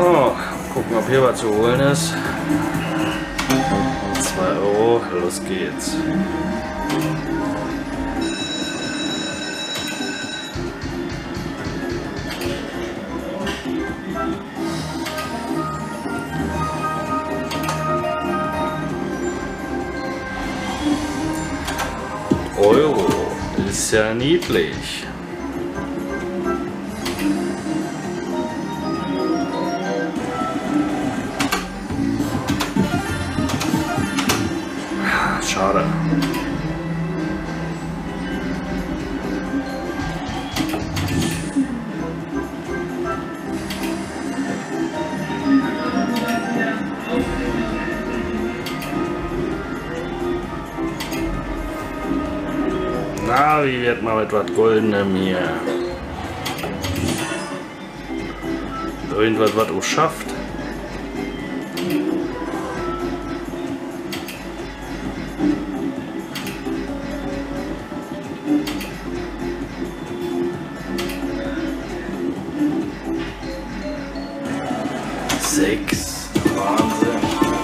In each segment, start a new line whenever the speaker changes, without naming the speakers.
So, gucken, ob hier was zu holen ist. 2 Euro, los geht's. Euro, ist ja niedlich. Schade. Na, wie wird man mit was Goldenem hier? Irgendwas, was auch schafft. Wahnsinn.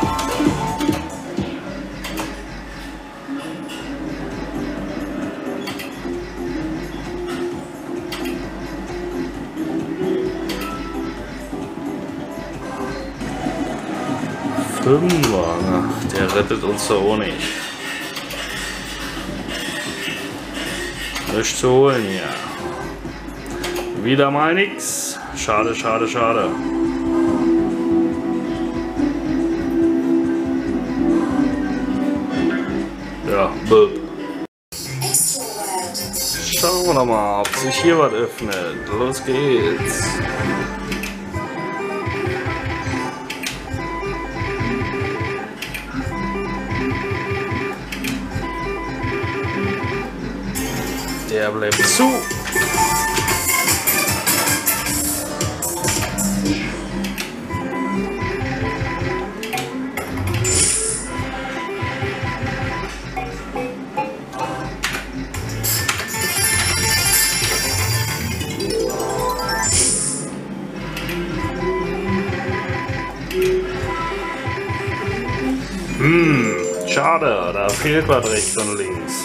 Fünfer, der rettet uns da auch nicht. Nichts zu holen hier. Wieder mal nix. Schade, schade, schade. Ja, blöd. Schauen wir doch mal, ob sich hier was öffnet. Los geht's. Der bleibt zu. Schade, da fehlt was rechts und links.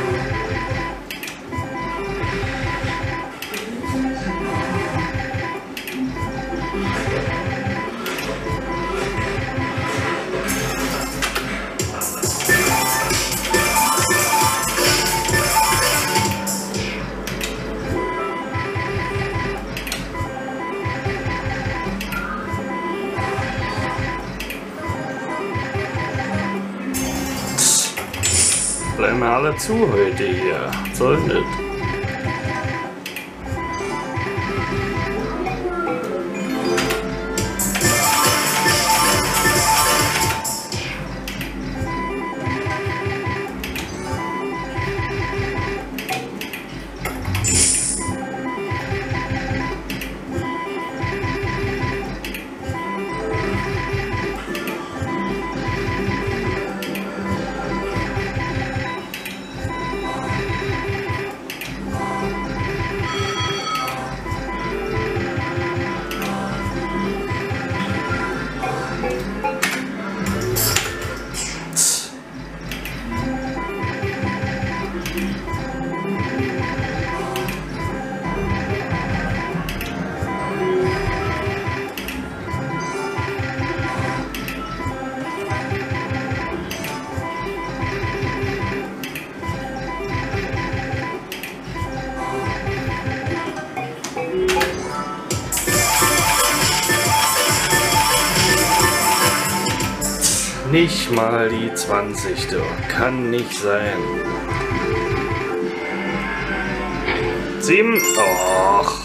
Bleiben wir alle zu heute hier. Soll nicht. Nicht mal die 20, du. Kann nicht sein. 7. Och.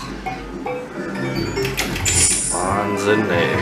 Wahnsinn, ey.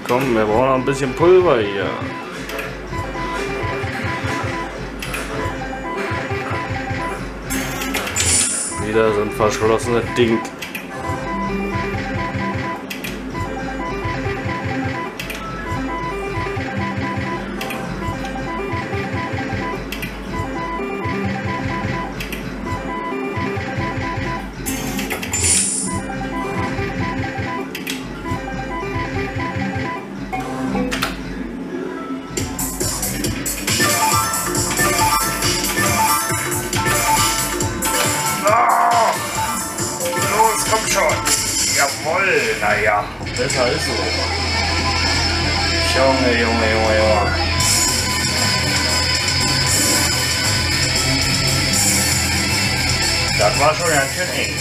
Komm, wir brauchen noch ein bisschen Pulver hier. Wieder so ein verschlossenes Ding.
Komm schon. Jawohl, naja.
Besser ist so.
Junge, Junge, Junge, Junge. Das war schon ganz schön eng.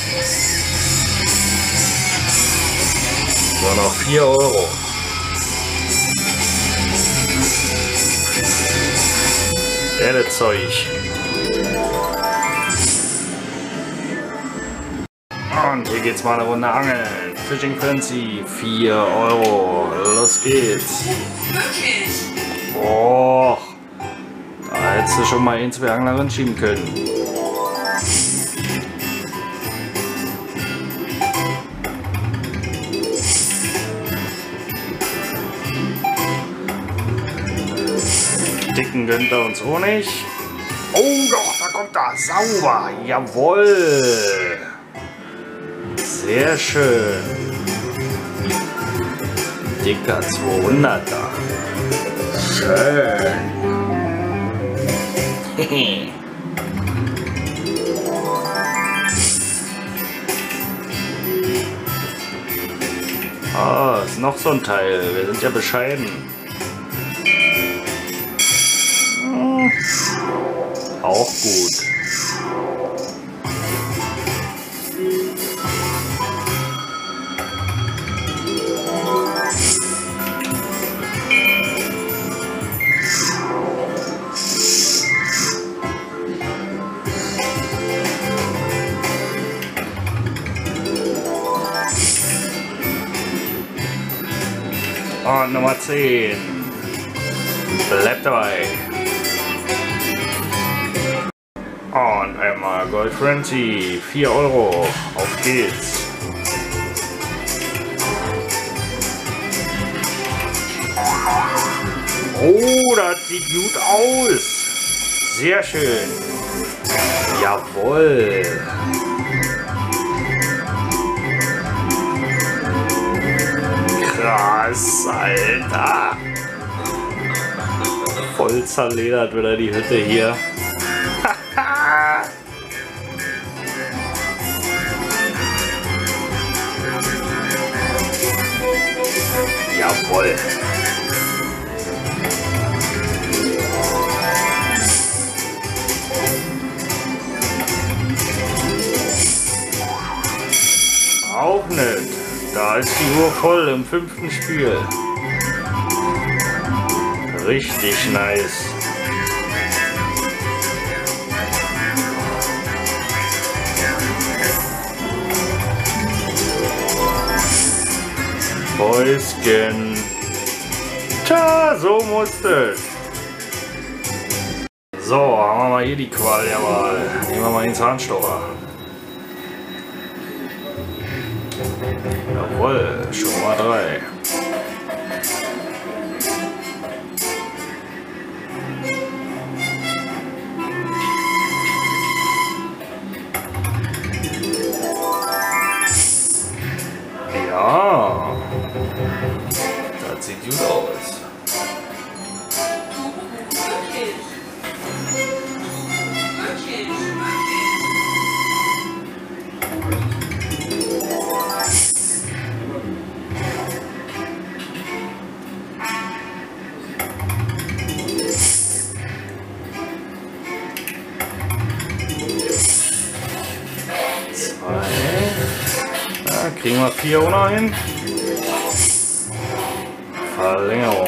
Nur noch 4 Euro. Das Zeug. Und hier geht's mal eine Runde angeln. Fishing Frenzy, 4 Euro. Los geht's. Boah. Da hättest du schon mal 1, 2 Angler schieben können. Dicken gönnt er uns auch nicht.
Oh doch, da kommt er. Sauber.
Jawohl. Sehr schön. Dicker 200er.
Schön.
Ah, ist noch so ein Teil. Wir sind ja bescheiden. Auch gut. Und Nummer 10. Bleibt dabei. Und einmal Gold Frenzy. 4 Euro. Auf geht's. Oh, das sieht gut aus. Sehr schön. Jawohl. Krass, Alter. Voll zerledert wieder die Hütte hier. Jawohl. Auch nicht. Da ist die Uhr voll im 5. Spiel. Richtig nice. Päuschen. Tja, so muss es. So, haben wir mal hier die Qual ja mal. Nehmen wir mal den Zahnstocher. Jawohl, schon mal 3. Ja, das sieht gut aus. Kriegen wir 400 hin. Verlängerung.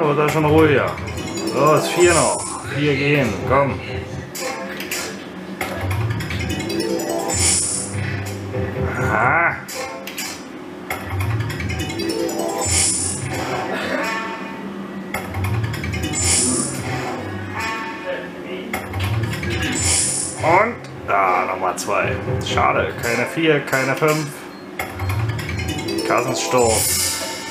So, da schon ruhiger. Los, 4 noch. 4 gehen, komm. Aha. Und da nochmal 2. Schade, keine 4, keine 5. Kassensturz.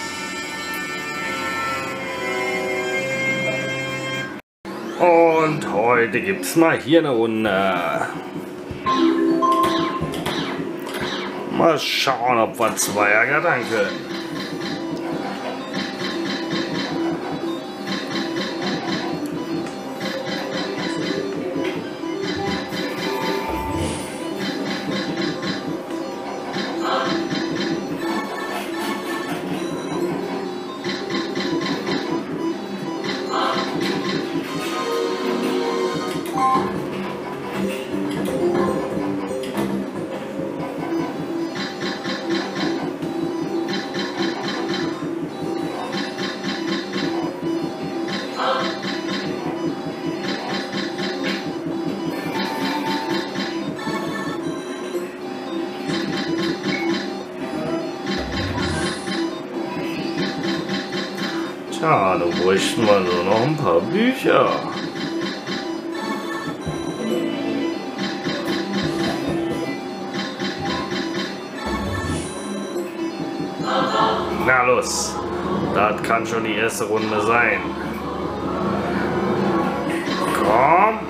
Und heute gibt's mal hier eine Runde. Mal schauen, ob wir 2er gattern können. Tja, da bräuchten wir nur noch ein paar Bücher. Na los, das kann schon die erste Runde sein. Komm.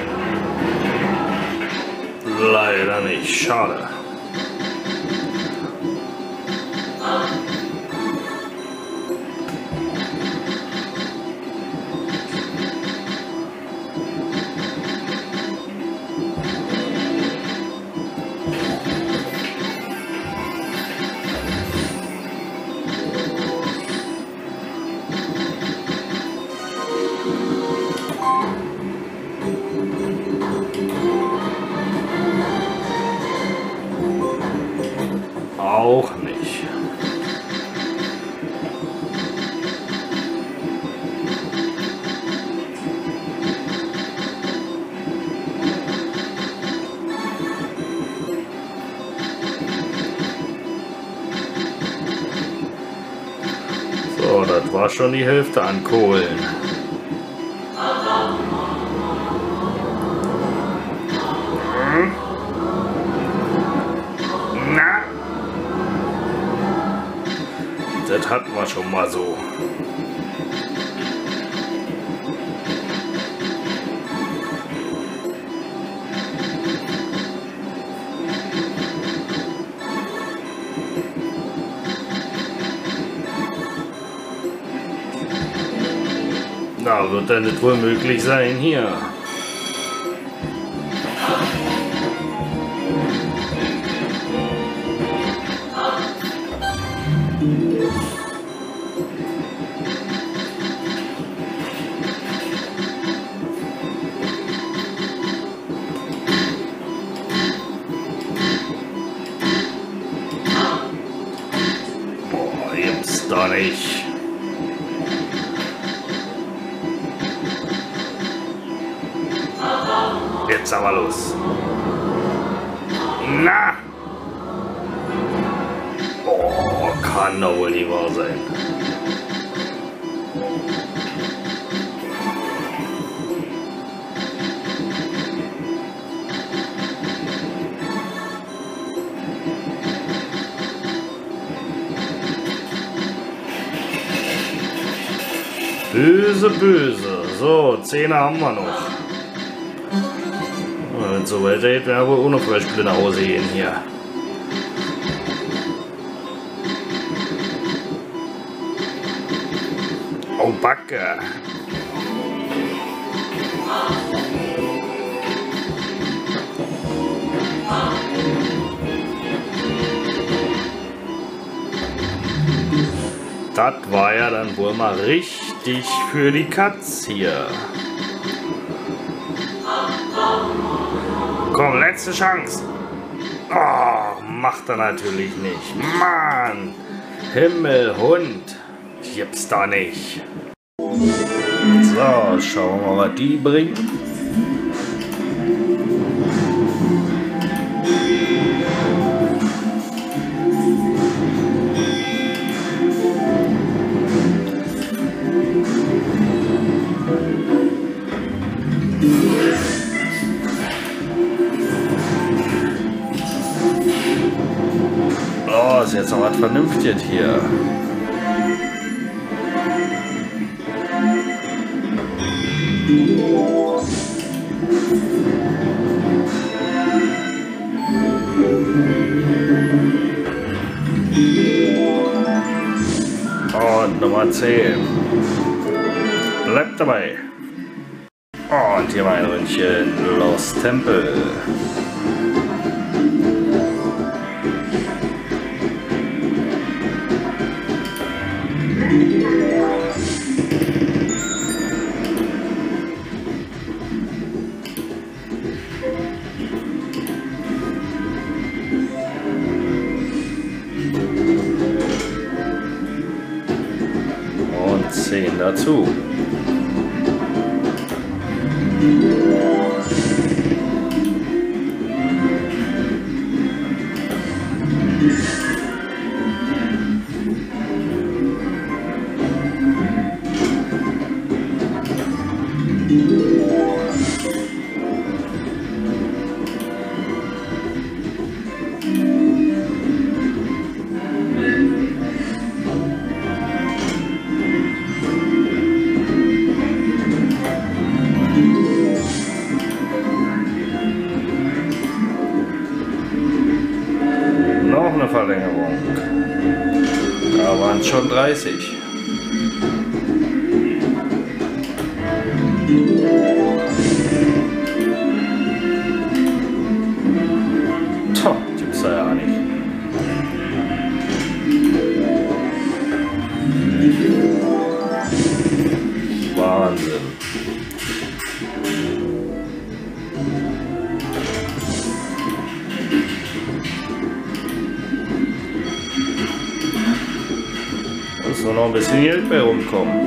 Leider nicht, schade. Auch nicht. So, das war schon die Hälfte an Kohlen.
Na?
Das hatten wir schon mal so. Na, wird denn das wohl möglich sein hier? Boah, gibt's doch nicht. Jetzt aber los.
Na?
Oh, kann doch wohl nicht wahr sein. Böse, böse. So, 10er haben wir noch. Und so weiter werden wir wohl ohne Beispiele nach Hause gehen hier. Oh, Backe. Das war ja dann wohl mal richtig für die Katz hier.
Komm, letzte Chance.
Oh, macht er natürlich nicht. Mann, Himmelhund, gibt's da nicht. So, schauen wir mal, was die bringen. Oh, ist jetzt noch was Vernünftiges hier. Und Nummer 10. Bleibt dabei. Und hier mal ein Ründchen Lost Temple. Und 10 dazu. Noch eine Verlängerung. Da waren es schon 30. Tja, gibt's da ja nicht. Wahnsinn. Muss nur noch ein bisschen Geld bei rumkommen.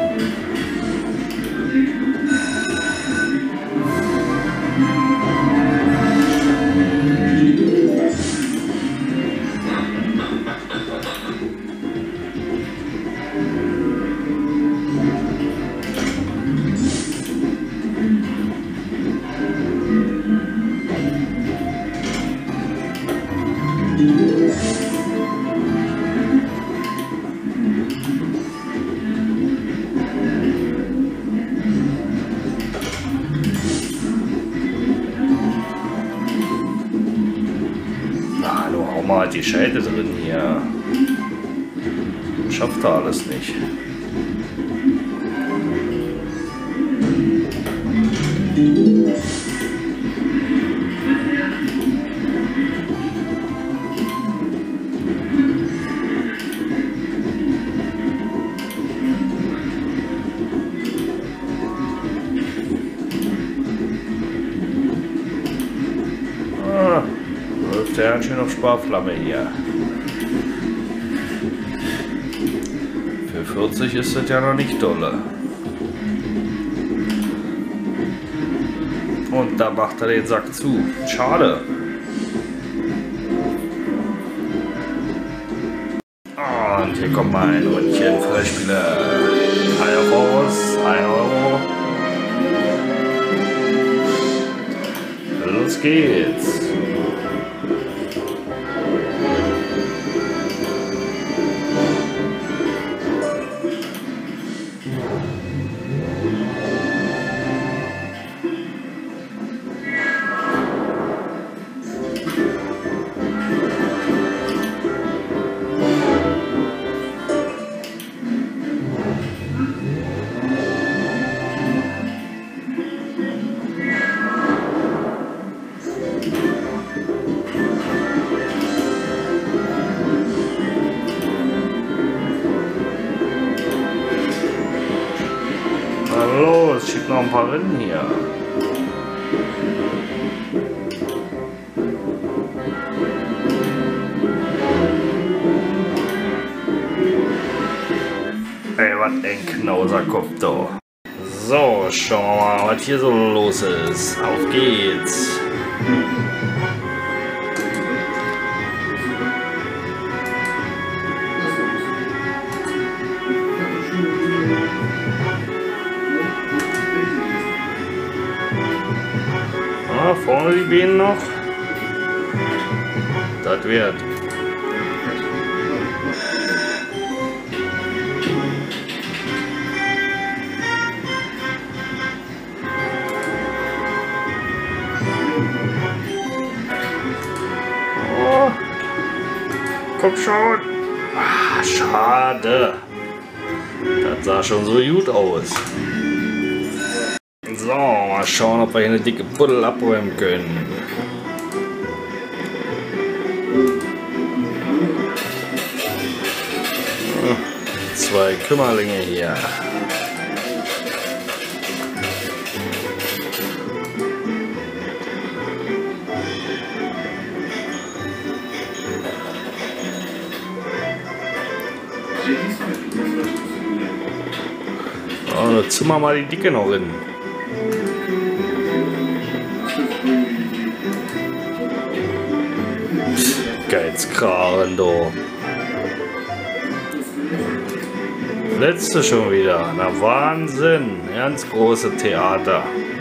Na, du hau mal die Scheide drin hier. Schafft er alles nicht. Läuft der schön auf Sparflamme hier. Für 40 ist das ja noch nicht dolle. Und da macht er den Sack zu. Schade. Und hier kommt mal ein Ründchen Freispieler. 1 Voraus, 1 Euro. Los geht's. Los, schieb noch ein paar Rinnen hier. Ey, was ein Knauserkopf da. So, schauen wir mal, was hier so los ist. Auf geht's. Ah, vorne die Beine noch. Das wird. Oh. Komm schon. Ah, schade. Das sah schon so gut aus. So, mal schauen, ob wir hier eine dicke Buddel abräumen können. Zwei Kümmerlinge hier. Oh, jetzt ziehen wir mal die Dicke noch hin. Geizkragen, du. Letzte schon wieder. Na Wahnsinn. Ganz große Theater.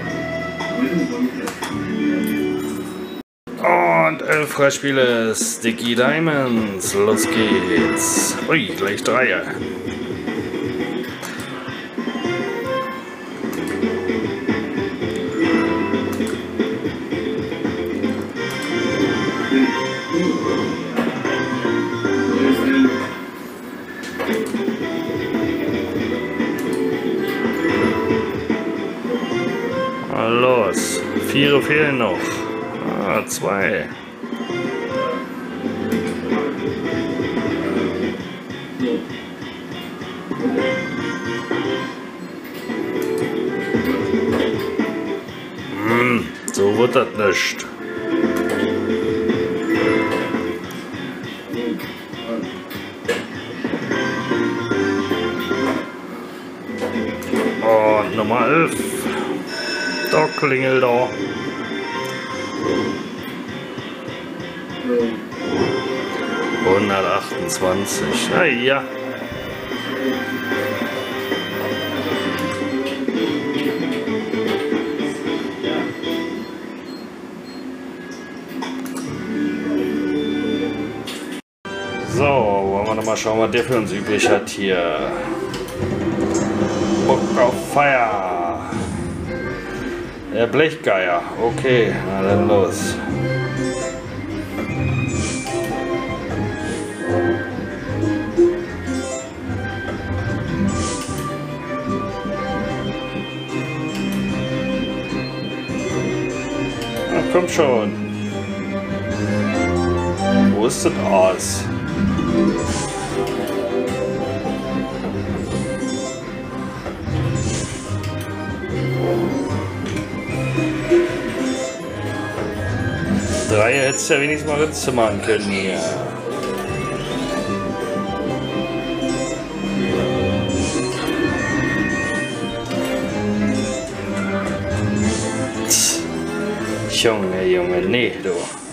Und 11 Freispiele Sticky Diamonds. Los geht's. Ui, gleich 3. Los, 4 fehlen noch. 2. So wird das nicht. Und Nummer 11. Da klingelt da. $128. Ah ja. So, wollen wir noch mal schauen, was der für uns übrig hat hier. Bock auf Feier. Der Blechgeier. Okay, na dann los. Na komm schon. Wo ist das Aas? Drei hättest du ja wenigstens mal Ritze machen können hier. Junge, Junge, nee, du.